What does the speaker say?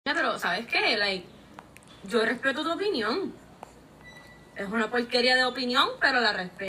Pero, ¿sabes qué? Like, yo respeto tu opinión. Es una porquería de opinión, pero la respeto.